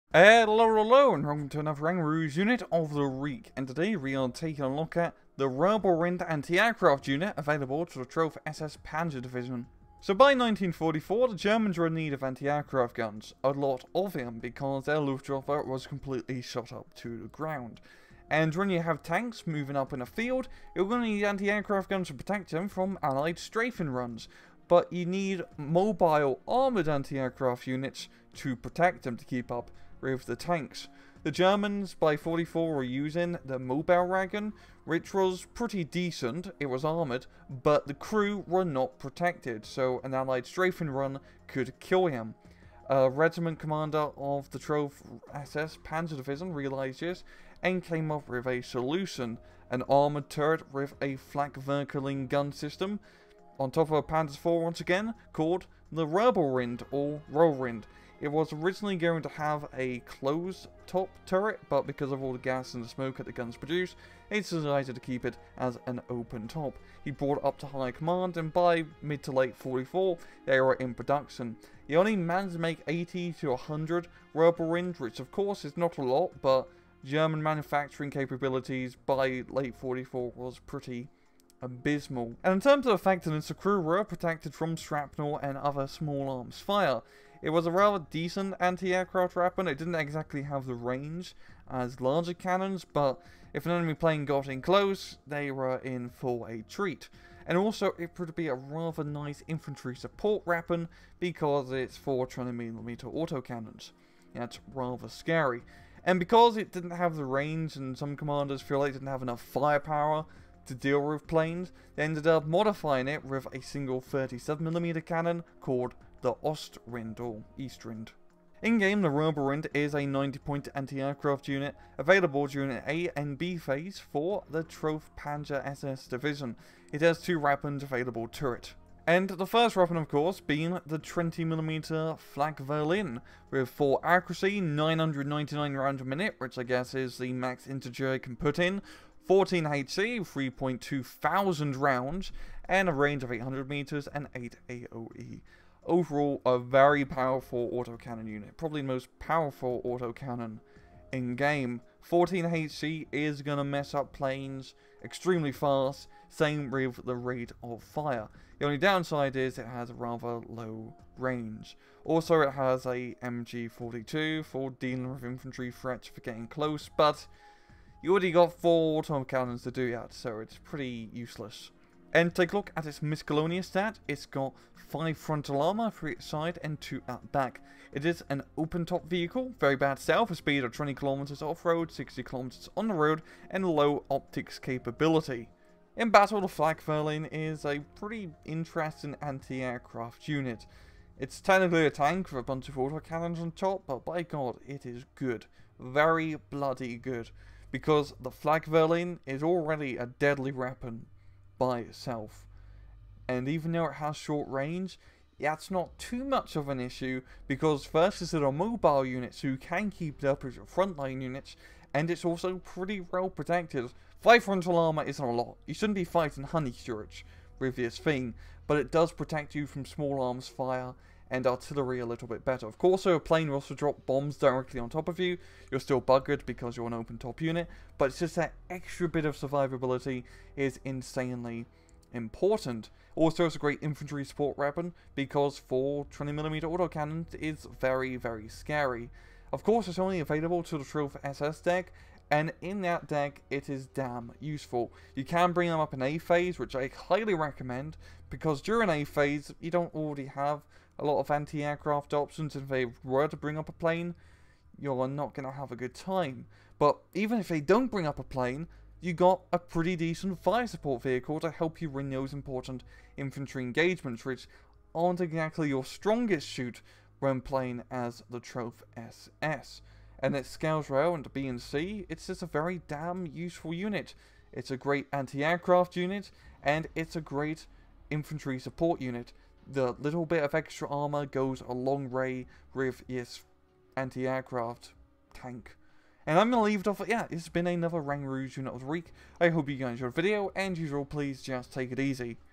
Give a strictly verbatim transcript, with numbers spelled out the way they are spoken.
Hello, hello, and welcome to another Rangaroos unit of the week. And today we are taking a look at the Rebelrind anti-aircraft unit available to the Troph S S Panzer Division. So by nineteen forty-four, the Germans were in need of anti-aircraft guns, a lot of them, because their Luftwaffe was completely shot up to the ground. And when you have tanks moving up in a field, you're going to need anti-aircraft guns to protect them from Allied strafing runs. But you need mobile armoured anti-aircraft units to protect them to keep up with the tanks. The Germans by forty-four were using the Mobilwagen, which was pretty decent. It was armoured, but the crew were not protected, so an Allied strafing run could kill him. A regiment commander of the Troph S S Panzer Division realised this and came up with a solution: an armoured turret with a Flak-Verkeling gun system on top of a Panzer four once again, called the Rebelrind or Rollrind. It was originally going to have a closed top turret, but because of all the gas and the smoke that the guns produce, they decided to keep it as an open top. He brought it up to high command, and by mid to late forty-four, they were in production. He only managed to make eighty to one hundred Rebelrind, which of course is not a lot, but German manufacturing capabilities by late forty-four was pretty abysmal. And in terms of effectiveness, the crew were protected from shrapnel and other small arms fire. It was a rather decent anti-aircraft weapon. It didn't exactly have the range as larger cannons, but if an enemy plane got in close, they were in for a treat. And also, it would be a rather nice infantry support weapon because it's four twenty millimeter autocannons. That's rather scary. And because it didn't have the range, and some commanders feel like it didn't have enough firepower to deal with planes, they ended up modifying it with a single thirty-seven millimeter cannon called the Ostrind or Eastrind. In-game, the Rebelrind is a ninety point anti-aircraft unit available during an A and B phase for the Troph Panzer S S Division. It has two weapons available to it. And the first weapon, of course, being the twenty millimeter Flak-Verkeling with four accuracy, nine hundred ninety-nine rounds a minute, which I guess is the max integer it can put in, fourteen H C, three point two thousand rounds, and a range of eight hundred meters and eight A O E. Overall, a very powerful autocannon unit. Probably the most powerful autocannon in game. fourteen H C is going to mess up planes extremely fast. Same with the rate of fire. The only downside is it has a rather low range. Also, it has a M G forty-two for dealing with infantry threats for getting close, but you already got four autocannons to do that, so it's pretty useless. And take a look at its miscellaneous stat. It's got five frontal armor, three at side and two at back. It is an open top vehicle, very bad stealth, a speed of twenty kilometers off-road, sixty kilometers on the road, and low optics capability. In battle, the Flak-Verkeling is a pretty interesting anti-aircraft unit. It's technically a tank with a bunch of autocannons on top, but by god, it is good. Very bloody good. Because the Flak-Verkeling is already a deadly weapon by itself, and even though it has short range, that's not too much of an issue because first it's a mobile unit so you can keep it up with your frontline units, and it's also pretty well protected. Five frontal armor isn't a lot. You shouldn't be fighting honey sturge with this thing, but it does protect you from small arms fire and artillery a little bit better. Of course, so a plane will also drop bombs directly on top of you. You're still buggered because you're an open top unit, but it's just that extra bit of survivability is insanely important. Also, it's a great infantry support weapon because four twenty millimeter autocannons is very, very scary. Of course, it's only available to the Troph S S deck, and in that deck, it is damn useful. You can bring them up in A phase, which I highly recommend, because during A phase, you don't already have a lot of anti-aircraft options. If they were to bring up a plane, you're not going to have a good time. But even if they don't bring up a plane, you got a pretty decent fire support vehicle to help you win those important infantry engagements, which aren't exactly your strongest suit when playing as the Troph S S. And it scales well into B and C. It's just a very damn useful unit. It's a great anti-aircraft unit, and it's a great infantry support unit. The little bit of extra armor goes a long way with its anti-aircraft tank. And I'm going to leave it off at, yeah, it's been another Rangaroos unit of the week. I hope you guys enjoyed the video, and usual, please just take it easy.